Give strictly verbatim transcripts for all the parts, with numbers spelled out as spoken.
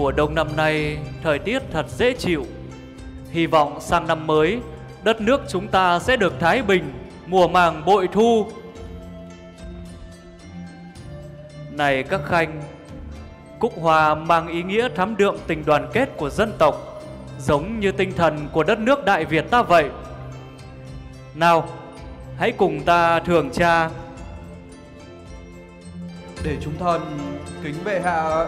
mùa đông năm nay thời tiết thật dễ chịu. Hy vọng sang năm mới đất nước chúng ta sẽ được thái bình, mùa màng bội thu. Này các khanh, cúc hoa mang ý nghĩa thắm đượm tình đoàn kết của dân tộc, giống như tinh thần của đất nước Đại Việt ta vậy. Nào, hãy cùng ta thưởng trà. Để chúng thần kính bệ hạ.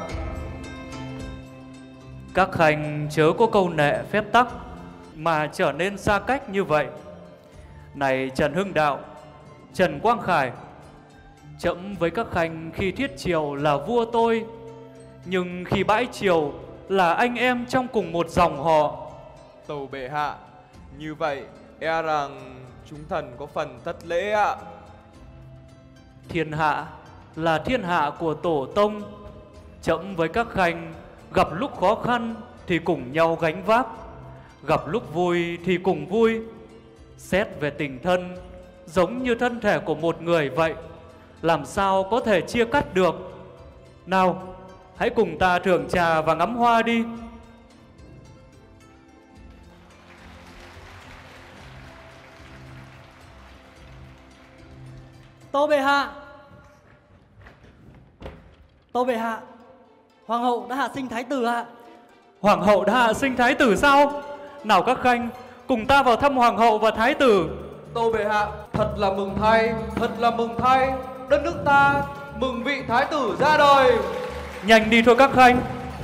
Các khanh chớ có câu nệ phép tắc mà trở nên xa cách như vậy. Này Trần Hưng Đạo, Trần Quang Khải, trẫm với các khanh khi thiết triều là vua tôi, nhưng khi bãi triều là anh em trong cùng một dòng họ. Tâu bệ hạ, như vậy e rằng chúng thần có phần thất lễ ạ. Thiên hạ là thiên hạ của tổ tông. Trẫm với các khanh gặp lúc khó khăn thì cùng nhau gánh vác, gặp lúc vui thì cùng vui. Xét về tình thân, giống như thân thể của một người vậy, làm sao có thể chia cắt được. Nào, hãy cùng ta thưởng trà và ngắm hoa đi. Tâu bệ hạ, Tâu bệ hạ, hoàng hậu đã hạ sinh thái tử ạ. Hoàng hậu đã hạ sinh thái tử sao? Nào các khanh, cùng ta vào thăm hoàng hậu và thái tử. Tâu bệ hạ, thật là mừng thay, thật là mừng thay. Đất nước ta mừng vị thái tử ra đời. Nhanh đi thôi các khanh.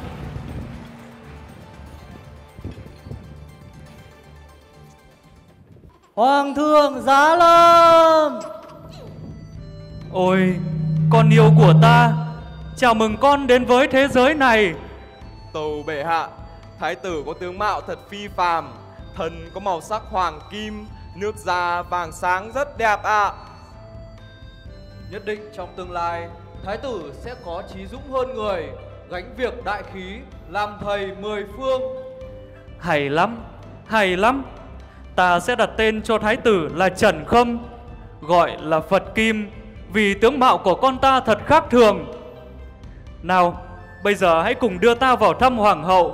Hoàng thượng giá lâm. Ôi, con yêu của ta, chào mừng con đến với thế giới này. Tâu bệ hạ, thái tử có tướng mạo thật phi phàm, thân có màu sắc hoàng kim, nước da vàng sáng rất đẹp ạ. Nhất định trong tương lai, thái tử sẽ có trí dũng hơn người, gánh việc đại khí, làm thầy mười phương. Hay lắm, hay lắm. Ta sẽ đặt tên cho thái tử là Trần Khâm, gọi là Phật Kim, vì tướng mạo của con ta thật khác thường. Nào, bây giờ hãy cùng đưa ta vào thăm hoàng hậu.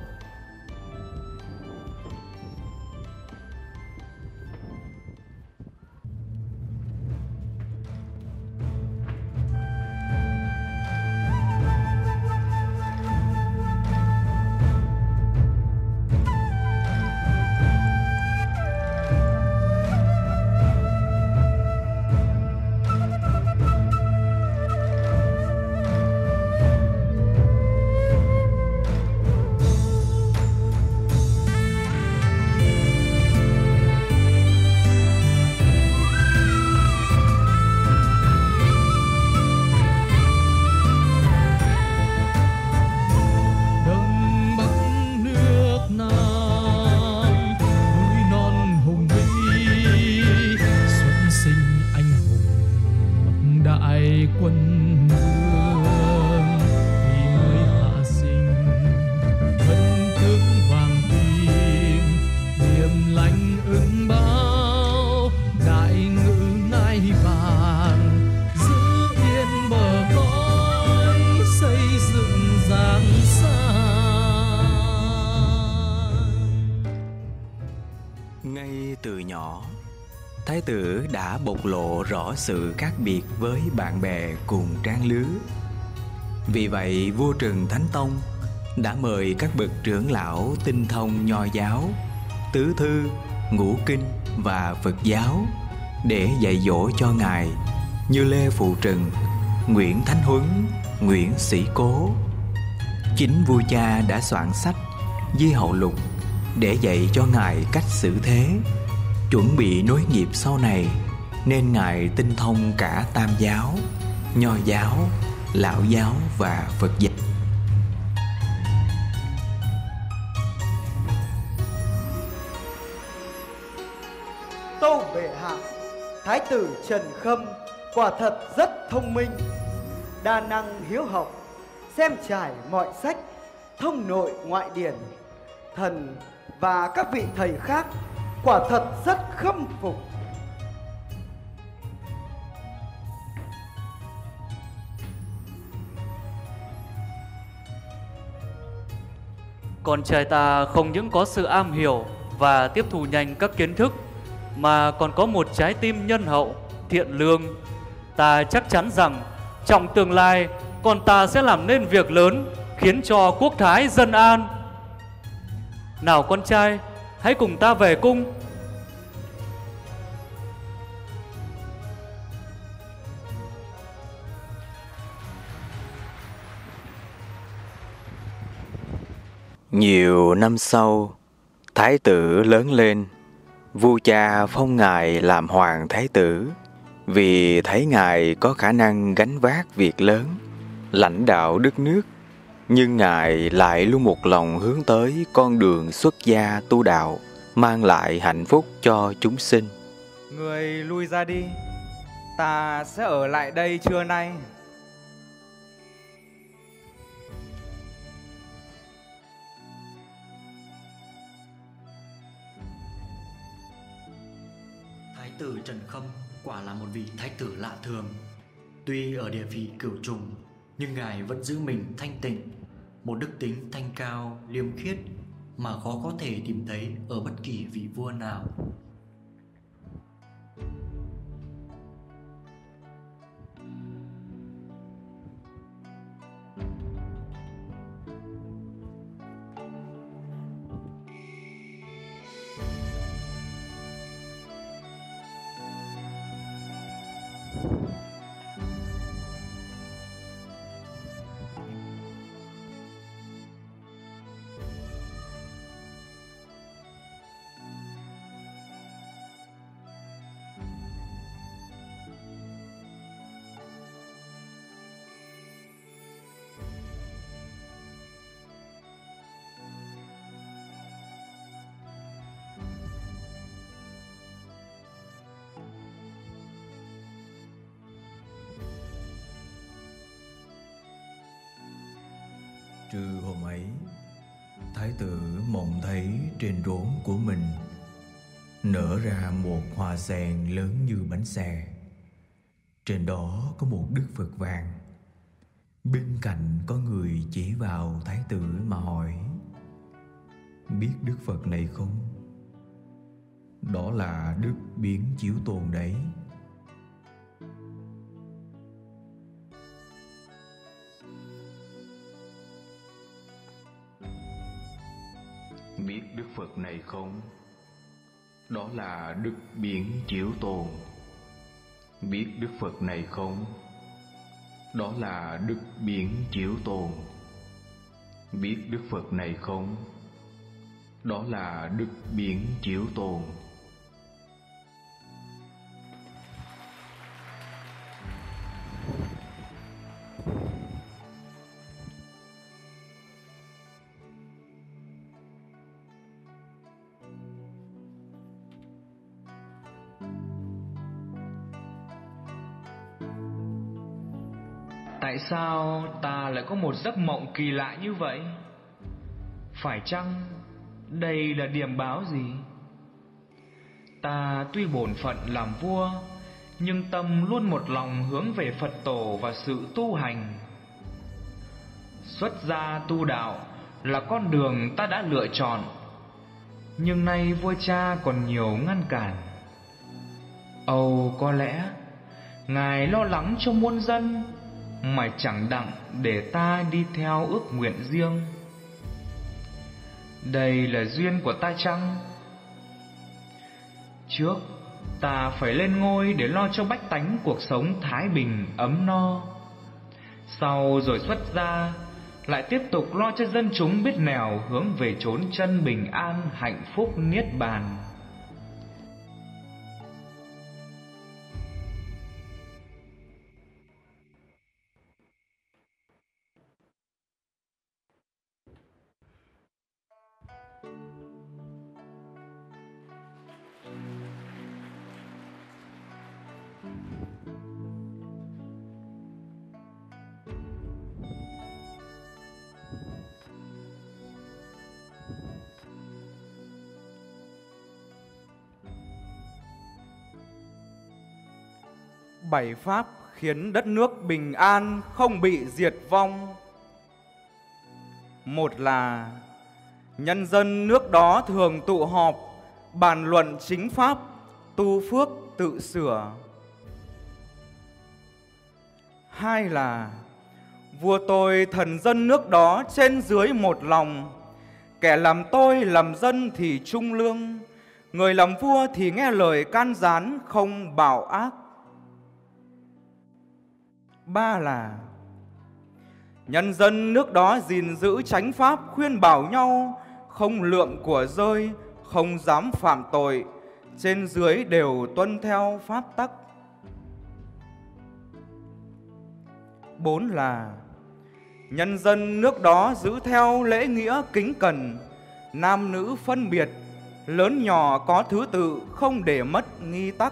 Thái tử đã bộc lộ rõ sự khác biệt với bạn bè cùng trang lứa. Vì vậy vua Trần Thánh Tông đã mời các bậc trưởng lão tinh thông Nho giáo, tứ thư, ngũ kinh và Phật giáo để dạy dỗ cho ngài, như Lê Phụ Trần, Nguyễn Thánh Huấn, Nguyễn Sĩ Cố. Chính vua cha đã soạn sách Di Hậu Lục để dạy cho ngài cách xử thế, chuẩn bị nối nghiệp sau này, nên ngài tinh thông cả Tam giáo, Nho giáo, Lão giáo và Phật giáo. Tâu bệ hạ, thái tử Trần Khâm quả thật rất thông minh, đa năng hiếu học, xem trải mọi sách, thông nội ngoại điển. Thần và các vị thầy khác quả thật rất khâm phục. Con trai ta không những có sự am hiểu và tiếp thu nhanh các kiến thức, mà còn có một trái tim nhân hậu, thiện lương. Ta chắc chắn rằng trong tương lai con ta sẽ làm nên việc lớn, khiến cho quốc thái dân an. Nào con trai, hãy cùng ta về cung. Nhiều năm sau, thái tử lớn lên. Vua cha phong ngài làm hoàng thái tử vì thấy ngài có khả năng gánh vác việc lớn, lãnh đạo đất nước. Nhưng ngài lại luôn một lòng hướng tới con đường xuất gia tu đạo, mang lại hạnh phúc cho chúng sinh. Người lui ra đi, ta sẽ ở lại đây trưa nay. Thái tử Trần Khâm quả là một vị thái tử lạ thường. Tuy ở địa vị cửu trùng, nhưng ngài vẫn giữ mình thanh tịnh, một đức tính thanh cao, liêm khiết mà khó có thể tìm thấy ở bất kỳ vị vua nào. Trưa hôm ấy, thái tử mộng thấy trên rốn của mình nở ra một hoa sen lớn như bánh xe. Trên đó có một đức Phật vàng. Bên cạnh có người chỉ vào thái tử mà hỏi: biết đức Phật này không? Đó là đức Biến Chiếu Tôn đấy. Biết đức Phật này không? Đó là đức Biến Chiếu Tôn. Biết đức Phật này không? Đó là đức Biến Chiếu Tôn. Biết đức Phật này không? Đó là đức Biến Chiếu Tôn. Tại sao ta lại có một giấc mộng kỳ lạ như vậy? Phải chăng đây là điềm báo gì? Ta tuy bổn phận làm vua, nhưng tâm luôn một lòng hướng về Phật tổ và sự tu hành. Xuất gia tu đạo là con đường ta đã lựa chọn, nhưng nay vua cha còn nhiều ngăn cản. Âu có lẽ ngài lo lắng cho muôn dân mà chẳng đặng để ta đi theo ước nguyện riêng. Đây là duyên của ta chăng? Trước ta phải lên ngôi để lo cho bách tánh cuộc sống thái bình ấm no, sau rồi xuất gia lại tiếp tục lo cho dân chúng biết nẻo hướng về chốn chân bình an hạnh phúc niết bàn. Bảy pháp khiến đất nước bình an, không bị diệt vong. Một là Nhân dân nước đó thường tụ họp, bàn luận chính pháp, tu phước tự sửa. Hai là vua tôi thần dân nước đó trên dưới một lòng, kẻ làm tôi làm dân thì trung lương, người làm vua thì nghe lời can gián không bạo ác. Ba là nhân dân nước đó gìn giữ chánh pháp, khuyên bảo nhau, không lượm của rơi, không dám phạm tội, trên dưới đều tuân theo pháp tắc. Bốn là nhân dân nước đó giữ theo lễ nghĩa kính cẩn, nam nữ phân biệt, lớn nhỏ có thứ tự, không để mất nghi tắc.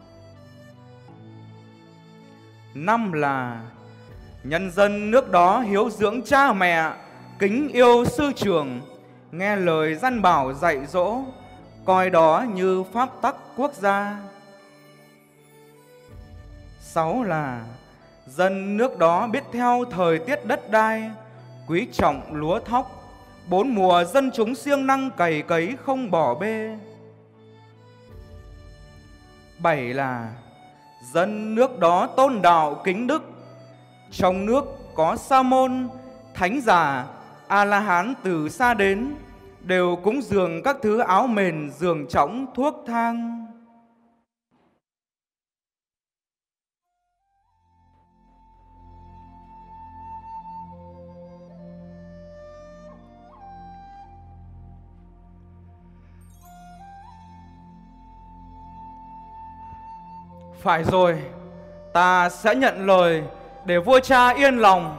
Năm là nhân dân nước đó hiếu dưỡng cha mẹ, kính yêu sư trưởng, nghe lời dặn bảo dạy dỗ, coi đó như pháp tắc quốc gia. Sáu là dân nước đó biết theo thời tiết đất đai, quý trọng lúa thóc, bốn mùa dân chúng siêng năng cày cấy không bỏ bê. Bảy là dân nước đó tôn đạo kính đức, trong nước có sa môn, thánh giả, a la hán từ xa đến, đều cúng dường các thứ áo mền, giường trõng, thuốc thang. Phải rồi, ta sẽ nhận lời để vua cha yên lòng.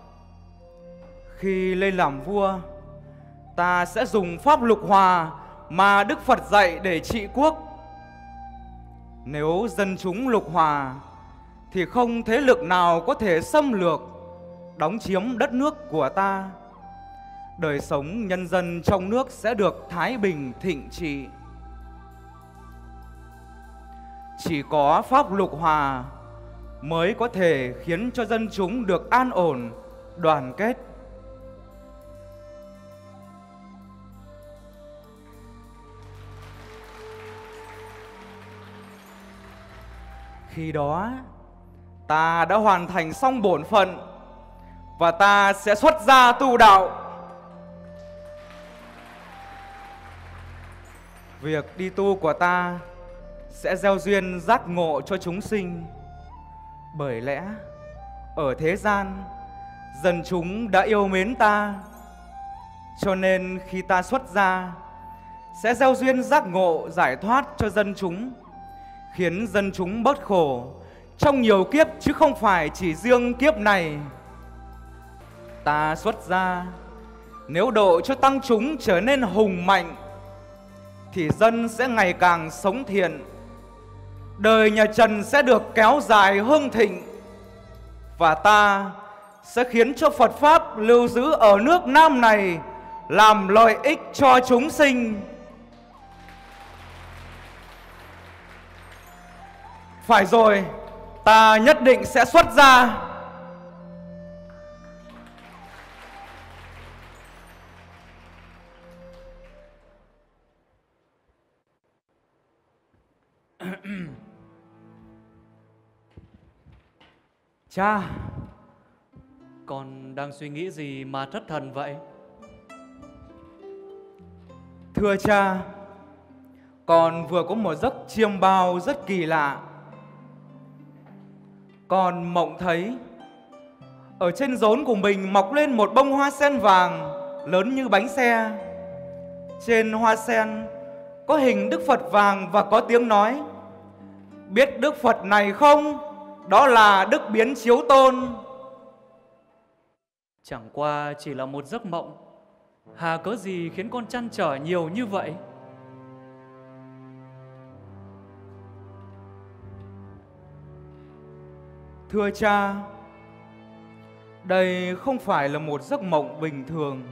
Khi lên làm vua, ta sẽ dùng pháp lục hòa mà Đức Phật dạy để trị quốc. Nếu dân chúng lục hòa thì không thế lực nào có thể xâm lược, đóng chiếm đất nước của ta. Đời sống nhân dân trong nước sẽ được thái bình thịnh trị. Chỉ có pháp lục hòa mới có thể khiến cho dân chúng được an ổn, đoàn kết. Khi đó, ta đã hoàn thành xong bổn phận và ta sẽ xuất gia tu đạo. Việc đi tu của ta sẽ gieo duyên giác ngộ cho chúng sinh. Bởi lẽ ở thế gian, dân chúng đã yêu mến ta, cho nên khi ta xuất gia sẽ gieo duyên giác ngộ giải thoát cho dân chúng, khiến dân chúng bớt khổ trong nhiều kiếp chứ không phải chỉ riêng kiếp này. Ta xuất gia nếu độ cho tăng chúng trở nên hùng mạnh thì dân sẽ ngày càng sống thiện, đời nhà Trần sẽ được kéo dài hưng thịnh, và ta sẽ khiến cho Phật Pháp lưu giữ ở nước Nam này, làm lợi ích cho chúng sinh. Phải rồi, ta nhất định sẽ xuất gia. Cha, con đang suy nghĩ gì mà thất thần vậy? Thưa cha, con vừa có một giấc chiêm bao rất kỳ lạ. Con mộng thấy ở trên rốn của mình mọc lên một bông hoa sen vàng lớn như bánh xe. Trên hoa sen có hình Đức Phật vàng và có tiếng nói: biết Đức Phật này không? Đó là Đức Biến Chiếu Tôn. Chẳng qua chỉ là một giấc mộng, hà cớ gì khiến con trăn trở nhiều như vậy? Thưa cha, đây không phải là một giấc mộng bình thường.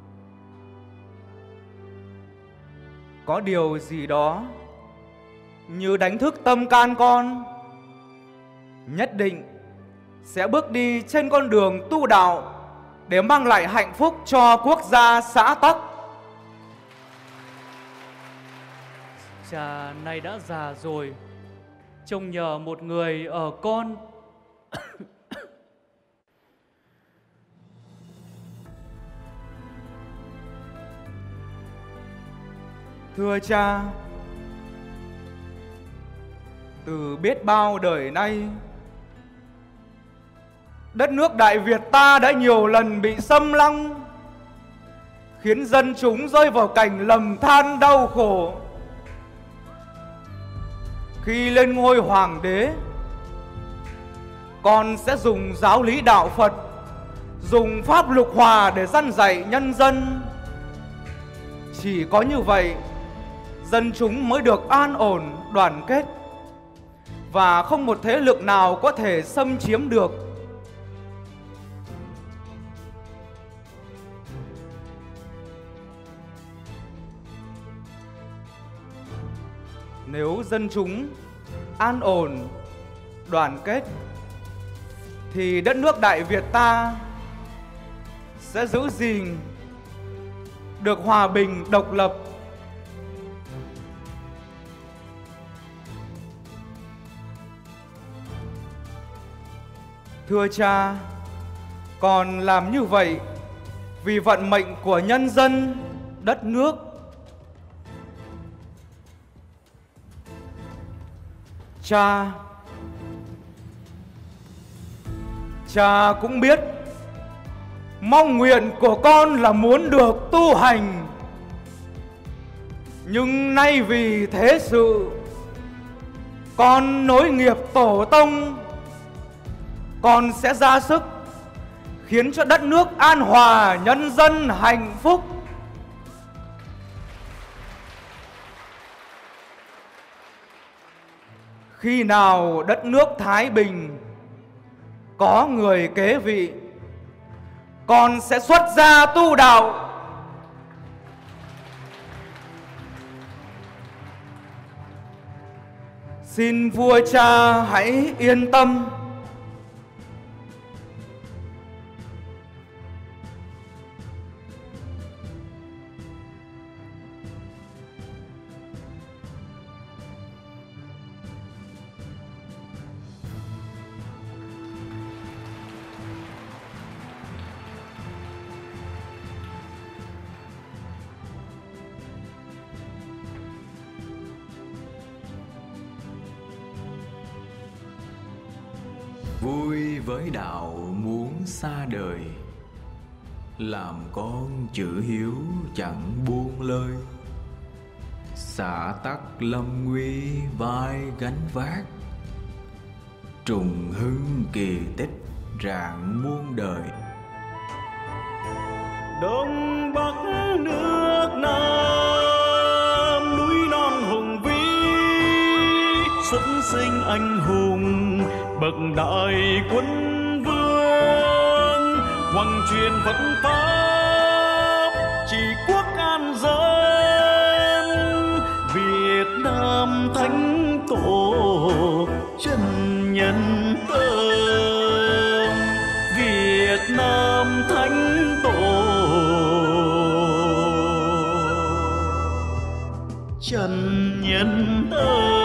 Có điều gì đó như đánh thức tâm can con, nhất định sẽ bước đi trên con đường tu đạo để mang lại hạnh phúc cho quốc gia xã tắc. Cha nay đã già rồi, trông nhờ một người ở con. Thưa cha, từ biết bao đời nay, đất nước Đại Việt ta đã nhiều lần bị xâm lăng, khiến dân chúng rơi vào cảnh lầm than đau khổ. Khi lên ngôi hoàng đế, con sẽ dùng giáo lý đạo Phật, dùng pháp lục hòa để răn dạy nhân dân. Chỉ có như vậy, dân chúng mới được an ổn, đoàn kết, và không một thế lực nào có thể xâm chiếm được. Nếu dân chúng an ổn, đoàn kết, thì đất nước Đại Việt ta sẽ giữ gìn được hòa bình, độc lập. Thưa cha, con làm như vậy vì vận mệnh của nhân dân, đất nước. Cha, cha cũng biết mong nguyện của con là muốn được tu hành. Nhưng nay vì thế sự, con nối nghiệp tổ tông, con sẽ ra sức khiến cho đất nước an hòa, nhân dân hạnh phúc. Khi nào đất nước thái bình, có người kế vị, con sẽ xuất gia tu đạo. Xin vua cha hãy yên tâm. Vui với đạo muốn xa đời, làm con chữ hiếu chẳng buông lơi. Xả tắc lâm nguy vai gánh vác, trùng hưng kỳ tích rạng muôn đời. Đông Bắc nước Nam, núi non hùng vĩ, xuất sinh anh hùng bậc đại quân vương. Hoàng truyền Phật pháp, chỉ quốc an dân, Việt Nam thánh tổ chân nhân tâm. Việt Nam thánh tổ chân nhân tâm.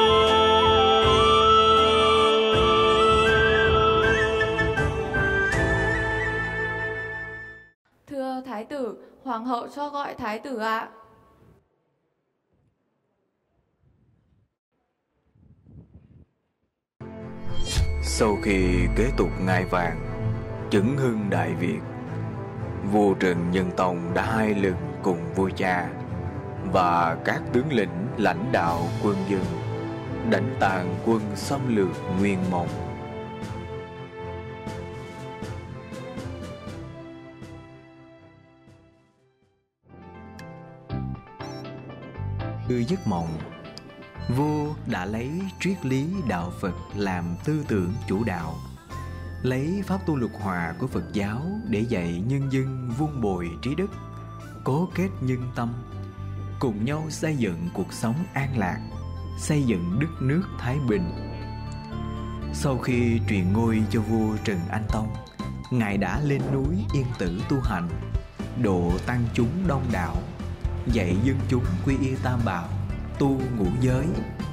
Thưa thái tử, hoàng hậu cho gọi thái tử ạ. Sau khi kế tục ngai vàng, chứng hưng Đại Việt, vua Trần Nhân Tông đã hai lần cùng vua cha và các tướng lĩnh lãnh đạo quân dân đánh tàn quân xâm lược Nguyên Mông. Từ giấc mộng, vua đã lấy triết lý đạo Phật làm tư tưởng chủ đạo, lấy pháp tu lục hòa của Phật giáo để dạy nhân dân vun bồi trí đức, cố kết nhân tâm, cùng nhau xây dựng cuộc sống an lạc, xây dựng đất nước thái bình. Sau khi truyền ngôi cho vua Trần Anh Tông, ngài đã lên núi Yên Tử tu hành, độ tăng chúng đông đảo, dạy dân chúng quy y Tam Bảo, tu ngũ giới.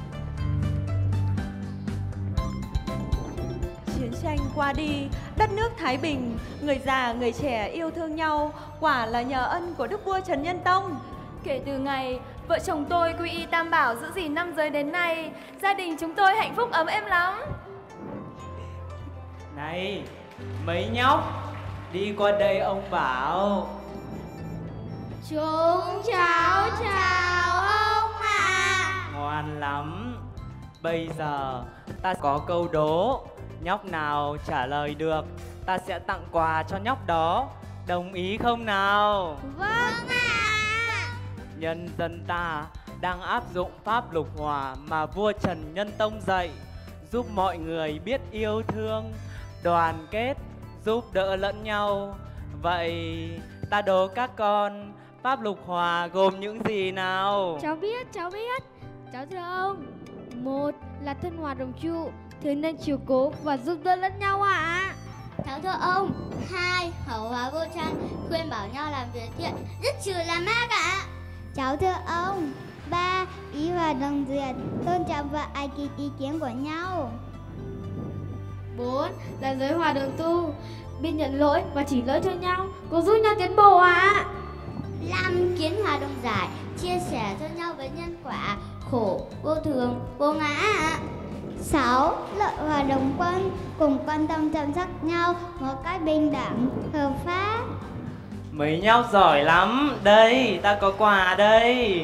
Chiến tranh qua đi, đất nước thái bình, người già người trẻ yêu thương nhau, quả là nhờ ân của đức vua Trần Nhân Tông. Kể từ ngày vợ chồng tôi quy y Tam Bảo giữ gìn năm giới đến nay, gia đình chúng tôi hạnh phúc ấm êm lắm. Này, mấy nhóc, đi qua đây ông bảo. Chúng cháu chào ông ạ. Ngoan lắm. Bây giờ ta có câu đố, nhóc nào trả lời được ta sẽ tặng quà cho nhóc đó. Đồng ý không nào? Vâng ạ. Nhân dân ta đang áp dụng pháp lục hòa mà vua Trần Nhân Tông dạy, giúp mọi người biết yêu thương, đoàn kết, giúp đỡ lẫn nhau. Vậy ta đố các con, pháp lục hòa gồm những gì nào? Cháu biết, cháu biết. Cháu thưa ông, một là thân hòa đồng trụ, thế nên chiều cố và giúp đỡ lẫn nhau ạ. À. Cháu thưa ông, hai hậu hòa vô tranh, khuyên bảo nhau làm việc thiện, rất trừ làm ác ạ. Cháu thưa ông, ba ý hòa đồng duyệt, tôn trọng và ai ký ý kiến của nhau. Bốn là giới hòa đồng tu, biết nhận lỗi và chỉ lỗi cho nhau, cùng giúp nhau tiến bộ ạ. À. Năm kiến hòa đồng giải, chia sẻ cho nhau với nhân quả, khổ, vô thường, vô ngã ạ. Sáu lợi hòa đồng quân, cùng quan tâm chăm sóc nhau một cách bình đẳng, hợp pháp. Mấy nhóc giỏi lắm. Đây, ta có quà đây.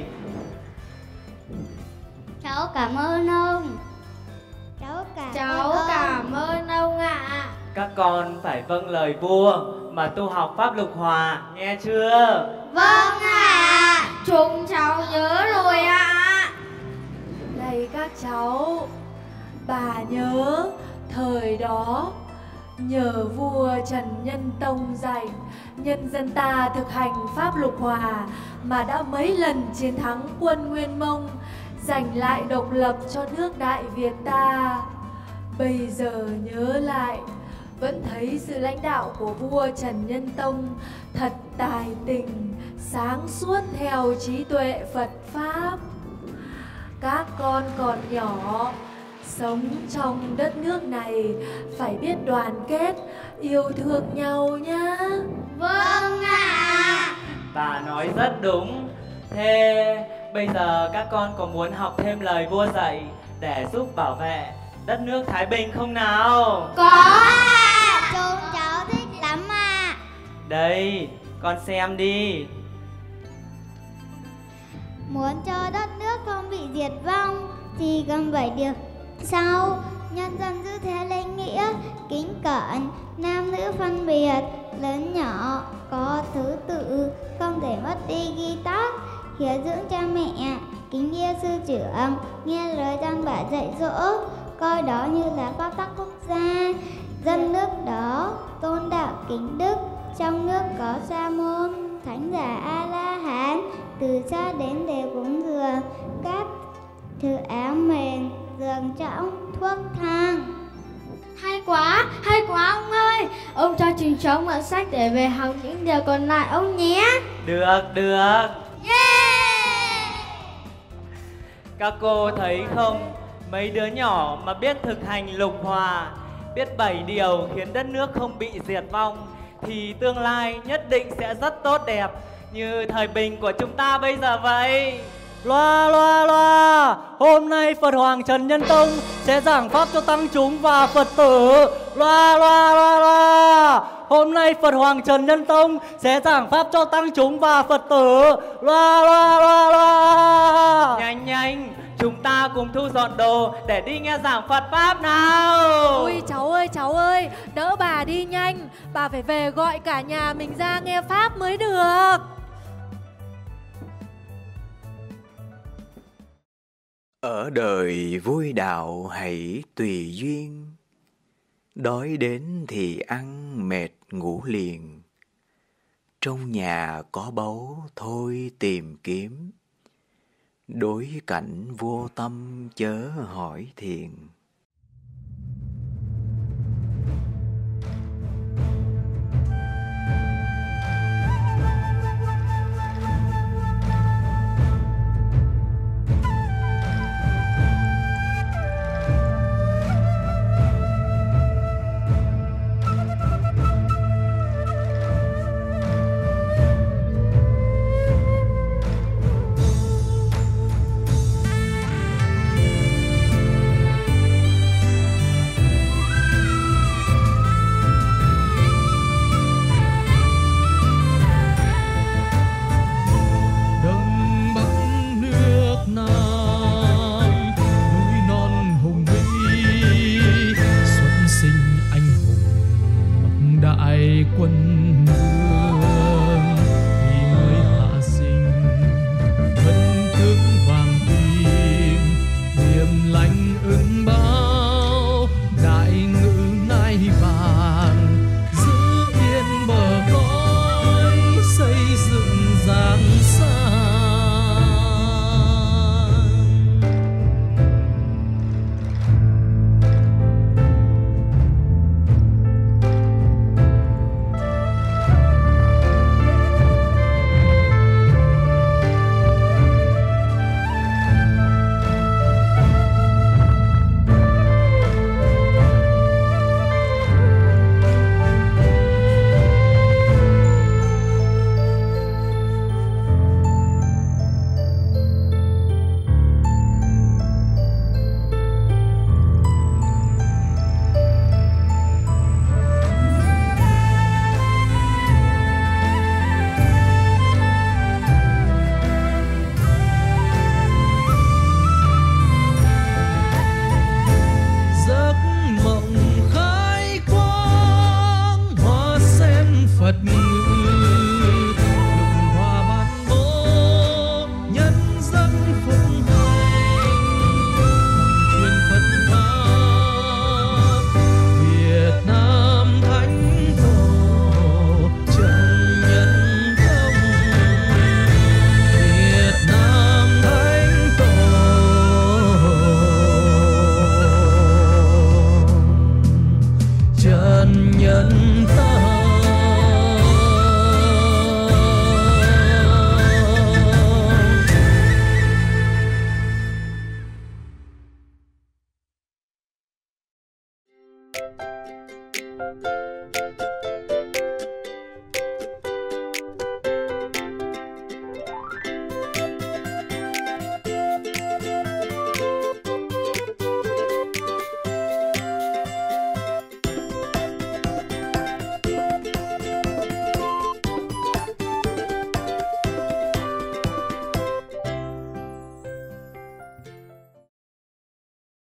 Cháu cảm ơn ông. Cháu cảm Cháu ơn cảm ơn ông ạ. À. Các con phải vâng lời vua mà tu học pháp lục hòa, nghe chưa? Vâng ạ. À. Chúng cháu nhớ rồi ạ. À. Này các cháu, bà nhớ thời đó nhờ vua Trần Nhân Tông dạy, nhân dân ta thực hành pháp lục hòa mà đã mấy lần chiến thắng quân Nguyên Mông, giành lại độc lập cho nước Đại Việt ta. Bây giờ nhớ lại, vẫn thấy sự lãnh đạo của vua Trần Nhân Tông thật tài tình, sáng suốt theo trí tuệ Phật Pháp. Các con còn nhỏ, sống trong đất nước này phải biết đoàn kết, yêu thương nhau nhá. Vâng ạ. Bà nói rất đúng. Thế bây giờ các con có muốn học thêm lời vua dạy để giúp bảo vệ đất nước thái bình không nào? Có ạ. Chúng cháu thích lắm ạ. À. Đây, con xem đi. Muốn cho đất nước không bị diệt vong thì cần phải được sau: nhân dân giữ thế lễ nghĩa, kính cẩn, nam nữ phân biệt, lớn nhỏ có thứ tự, không thể mất đi ghi tắc, hiếu dưỡng cha mẹ, kính yêu sư trưởng, nghe lời dân bản dạy dỗ, coi đó như là pháp tắc quốc gia. Dân nước đó tôn đạo kính đức, trong nước có sa môn, thánh giả A La Hán, từ xa đến đều cúng dường các thứ áo mền, giường trõng, thuốc thang. Hay quá, hay quá ông ơi. Ông cho chúng cháu mượn sách để về học những điều còn lại ông nhé. Được, được. Yeah. Các cô thấy không, mấy đứa nhỏ mà biết thực hành lục hòa, biết bảy điều khiến đất nước không bị diệt vong, thì tương lai nhất định sẽ rất tốt đẹp, như thời bình của chúng ta bây giờ vậy. Loa loa loa, hôm nay Phật Hoàng Trần Nhân Tông sẽ giảng pháp cho tăng chúng và Phật tử. Loa loa loa loa, hôm nay Phật Hoàng Trần Nhân Tông sẽ giảng pháp cho tăng chúng và Phật tử. Loa loa loa loa. Nhanh nhanh, chúng ta cùng thu dọn đồ để đi nghe giảng Phật Pháp nào. Ôi cháu ơi cháu ơi, đỡ bà đi nhanh, bà phải về gọi cả nhà mình ra nghe Pháp mới được. Ở đời vui đạo hãy tùy duyên, đói đến thì ăn mệt ngủ liền. Trong nhà có báu thôi tìm kiếm, đối cảnh vô tâm chớ hỏi thiền.